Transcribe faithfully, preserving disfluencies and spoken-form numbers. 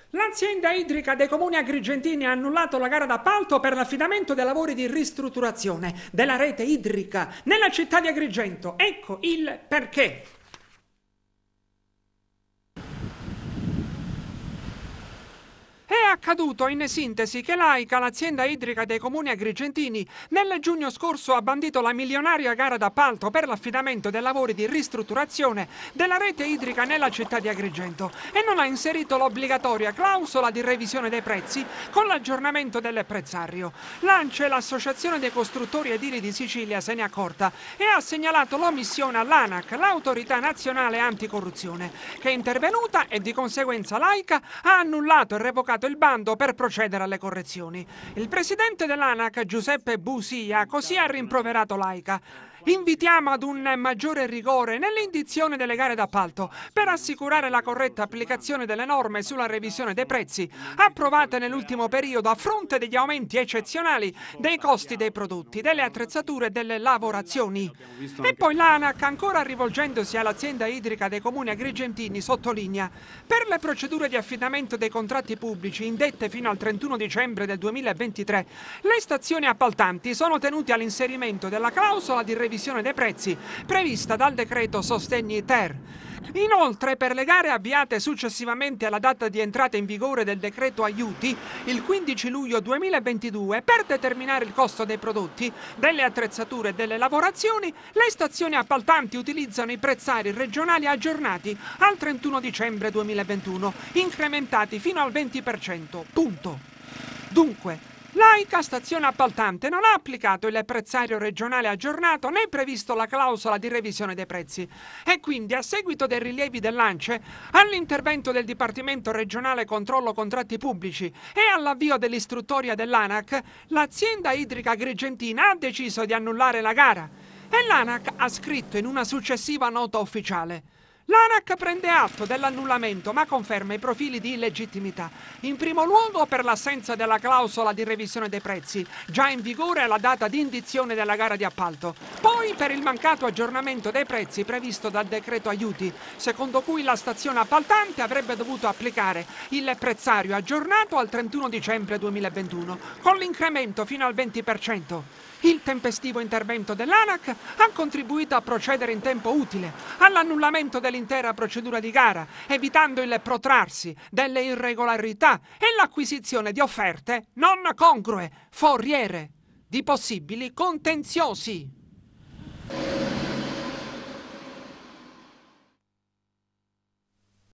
L'azienda idrica dei comuni agrigentini ha annullato la gara d'appalto per l'affidamento dei lavori di ristrutturazione della rete idrica nella città di Agrigento. Ecco il perché. È accaduto in sintesi che l'AICA, l'azienda idrica dei comuni agrigentini, nel giugno scorso ha bandito la milionaria gara d'appalto per l'affidamento dei lavori di ristrutturazione della rete idrica nella città di Agrigento e non ha inserito l'obbligatoria clausola di revisione dei prezzi con l'aggiornamento del prezzario. L'ANCE, l'associazione dei costruttori edili di Sicilia, se n'è accorta e ha segnalato l'omissione all'ANAC, l'autorità nazionale anticorruzione, che è intervenuta e di conseguenza l'AICA ha annullato e revocato il bando per procedere alle correzioni. Il presidente dell'ANAC, Giuseppe Busia, così ha rimproverato l'AICA. Invitiamo ad un maggiore rigore nell'indizione delle gare d'appalto per assicurare la corretta applicazione delle norme sulla revisione dei prezzi approvate nell'ultimo periodo a fronte degli aumenti eccezionali dei costi dei prodotti, delle attrezzature e delle lavorazioni. E poi l'ANAC, ancora rivolgendosi all'azienda idrica dei comuni agrigentini, sottolinea: per le procedure di affidamento dei contratti pubblici indette fino al trentuno dicembre del duemilaventitré, le stazioni appaltanti sono tenute all'inserimento della clausola di revisione dei prezzi prevista dal decreto Sostegni Ter. Inoltre, per le gare avviate successivamente alla data di entrata in vigore del decreto aiuti, il quindici luglio duemilaventidue, per determinare il costo dei prodotti, delle attrezzature e delle lavorazioni, le stazioni appaltanti utilizzano i prezzari regionali aggiornati al trentuno dicembre duemilaventuno, incrementati fino al venti per cento. Punto. Dunque, l'AICA, stazione appaltante, non ha applicato il prezzario regionale aggiornato né previsto la clausola di revisione dei prezzi e quindi, a seguito dei rilievi dell'ANCE, all'intervento del Dipartimento regionale controllo contratti pubblici e all'avvio dell'istruttoria dell'ANAC, l'azienda idrica agrigentina ha deciso di annullare la gara e l'ANAC ha scritto in una successiva nota ufficiale: l'ANAC prende atto dell'annullamento ma conferma i profili di illegittimità, in primo luogo per l'assenza della clausola di revisione dei prezzi, già in vigore alla data di indizione della gara di appalto, poi per il mancato aggiornamento dei prezzi previsto dal decreto aiuti, secondo cui la stazione appaltante avrebbe dovuto applicare il prezzario aggiornato al trentuno dicembre duemilaventuno, con l'incremento fino al venti per cento. Il tempestivo intervento dell'ANAC ha contribuito a procedere in tempo utile all'annullamento dell'intera procedura di gara, evitando il protrarsi delle irregolarità e l'acquisizione di offerte non congrue, foriere di possibili contenziosi.